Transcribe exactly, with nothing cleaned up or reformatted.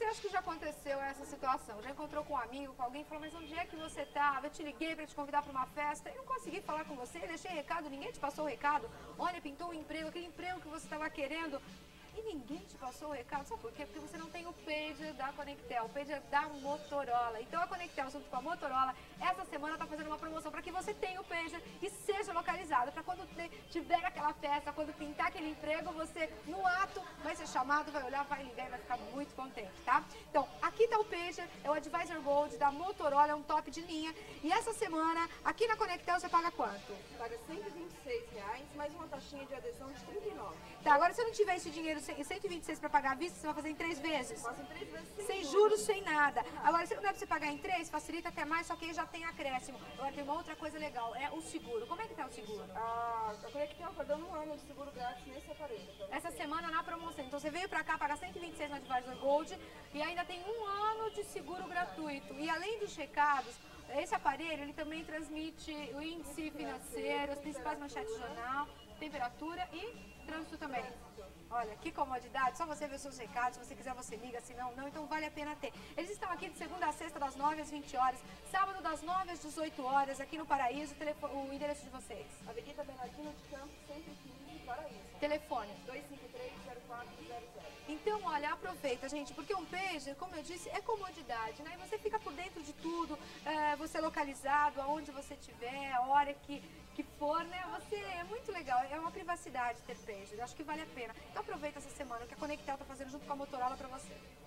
você acha que já aconteceu essa situação? Já encontrou com um amigo, com alguém, falou, mas onde é que você estava? Eu te liguei para te convidar para uma festa e não consegui falar com você, deixei recado, ninguém te passou o recado. Olha, pintou um emprego, aquele emprego que você estava querendo. E ninguém te passou o recado, sabe por quê? Porque você não tem o pager da Conectel, o pager da Motorola. Então a Conectel, junto com a Motorola, essa semana está fazendo uma promoção para que você tenha o pager e seja localizado. Para quando tiver aquela festa, quando pintar aquele emprego, você no ato vai ser chamado, vai olhar, vai ligar e vai ficar muito contente, tá? Então, aqui está o pager, é o Advisor Gold da Motorola, é um top de linha. E essa semana, aqui na Conectel, você paga quanto? Paga cento e vinte e seis reais, mais uma taxinha de adesão de trinta e nove reais. Tá, agora se eu não tiver esse dinheiro cento e vinte e seis para pagar à vista, você vai fazer em três vezes? Faço em três vezes sem, sem juros, juros, sem nada. Agora, se não der para você pagar em três, facilita até mais, só que aí já tem acréscimo. Agora tem uma outra coisa legal, é o seguro. Como é que tá o seguro? A, a Conectel está dando um ano de seguro grátis nesse aparelho. Essa semana na promoção. Então você veio para cá, paga cento e vinte e seis no Advisor Gold e ainda tem um ano de seguro gratuito. E além dos recados, esse aparelho ele também transmite o índice financeiro, as principais manchetes do jornal, temperatura e trânsito também. Olha, que comodidade, só você ver os seus recados, se você quiser você liga, se não, não, então vale a pena ter. Eles estão aqui de segunda a sexta, das nove às vinte horas, sábado das nove às dezoito horas, aqui no Paraíso, o, telefone, o endereço de vocês. Avenida Bernardino de Campos, cento e quinze, Paraíso. Telefone. dois cinco três, zero quatro zero zero. Então, olha, aproveita, gente, porque um pager, como eu disse, é comodidade, né? E você fica por dentro de tudo, é, você é localizado, aonde você estiver, a hora que, que for, né? Você, é muito legal, é uma privacidade ter pager, eu acho que vale a pena. Então aproveita essa semana, o que a Conectel tá fazendo junto com a Motorola para você.